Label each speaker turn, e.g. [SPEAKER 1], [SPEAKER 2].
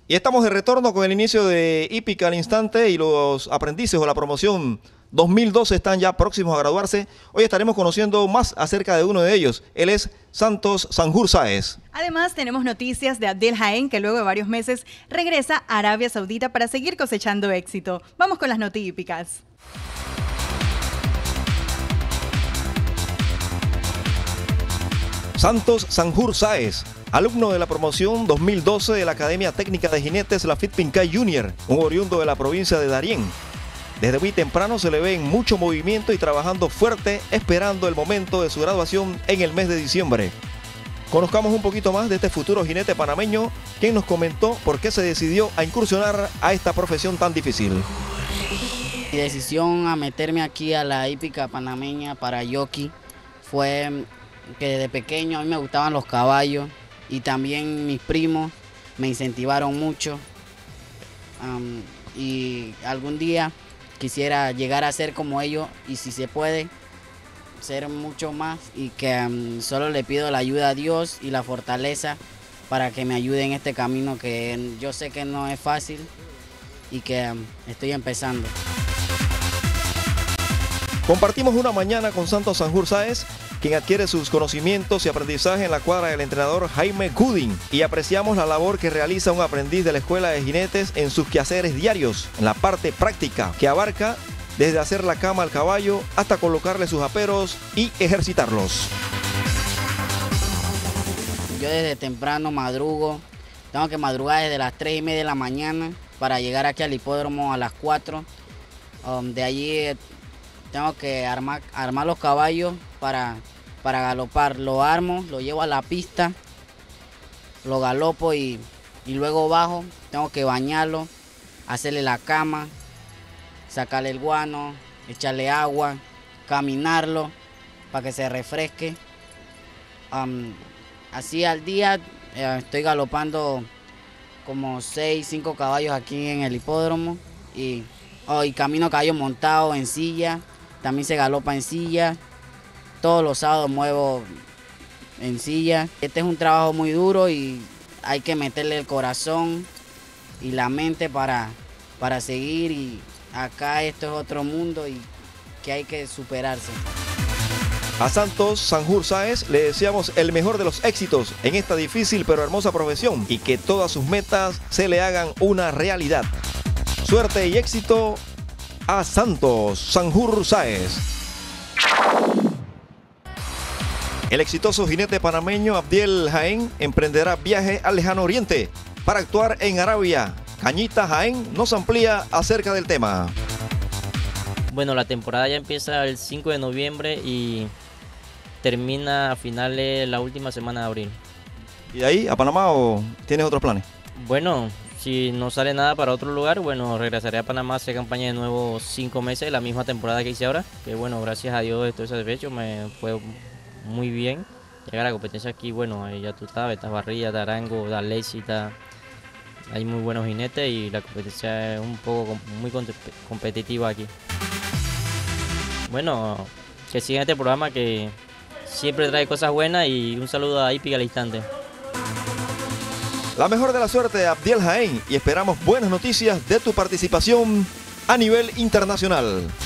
[SPEAKER 1] Y estamos de retorno con el inicio de Hípica al instante y los aprendices o la promoción 2012 están ya próximos a graduarse. Hoy estaremos conociendo más acerca de uno de ellos. Él es Santos Sanjur Sáez.
[SPEAKER 2] Además, tenemos noticias de Abdiel Jaén, que luego de varios meses regresa a Arabia Saudita para seguir cosechando éxito. Vamos con las notípicas.
[SPEAKER 1] Santos Sanjur Sáez, alumno de la promoción 2012 de la Academia Técnica de Jinetes Lafitte Pincay Jr., un oriundo de la provincia de Darién. Desde muy temprano se le ve en mucho movimiento y trabajando fuerte, esperando el momento de su graduación en el mes de diciembre. Conozcamos un poquito más de este futuro jinete panameño, quien nos comentó por qué se decidió a incursionar a esta profesión tan difícil.
[SPEAKER 3] Mi decisión a meterme aquí a la hípica panameña para jockey fue que desde pequeño a mí me gustaban los caballos y también mis primos me incentivaron mucho, y algún día quisiera llegar a ser como ellos y si se puede ser mucho más, y que solo le pido la ayuda a Dios y la fortaleza para que me ayude en este camino que yo sé que no es fácil y que estoy empezando.
[SPEAKER 1] Compartimos una mañana con Santos Sanjur Sáez, quien adquiere sus conocimientos y aprendizaje en la cuadra del entrenador Jaime Gooding, y apreciamos la labor que realiza un aprendiz de la Escuela de Jinetes en sus quehaceres diarios, en la parte práctica, que abarca desde hacer la cama al caballo hasta colocarle sus aperos y ejercitarlos.
[SPEAKER 3] Yo desde temprano madrugo, tengo que madrugar desde las 3:30 de la mañana para llegar aquí al hipódromo a las 4. De allí tengo que armar los caballos para galopar. Lo armo, lo llevo a la pista, lo galopo y luego bajo. Tengo que bañarlo, hacerle la cama, sacarle el guano, echarle agua, caminarlo para que se refresque. Así al día estoy galopando como 5 caballos aquí en el hipódromo y camino caballo montado en silla, también se galopa en silla. Todos los sábados muevo en silla. Este es un trabajo muy duro y hay que meterle el corazón y la mente para seguir, y acá esto es otro mundo y que hay que superarse.
[SPEAKER 1] A Santos Sanjur Sáez le deseamos el mejor de los éxitos en esta difícil pero hermosa profesión y que todas sus metas se le hagan una realidad. Suerte y éxito a Santos Sanjur Sáez. El exitoso jinete panameño Abdiel Jaén emprenderá viaje al lejano oriente para actuar en Arabia. Cañita Jaén nos amplía acerca del tema.
[SPEAKER 4] Bueno, la temporada ya empieza el 5 de noviembre y termina a finales la última semana de abril.
[SPEAKER 1] ¿Y de ahí a Panamá o tienes otros planes?
[SPEAKER 4] Bueno, si no sale nada para otro lugar, bueno, regresaré a Panamá a hacer campaña de nuevo 5 meses, la misma temporada que hice ahora. Que bueno, gracias a Dios estoy satisfecho, me fue muy bien. Llegar a la competencia aquí, bueno, ya tú sabes, está Barría, Tarango, Dalécita, hay muy buenos jinetes y la competencia es un poco muy competitiva aquí. Bueno, que sigan este programa que siempre trae cosas buenas, y un saludo a Hípica al instante.
[SPEAKER 1] La mejor de la suerte a Abdiel Jaén y esperamos buenas noticias de tu participación a nivel internacional.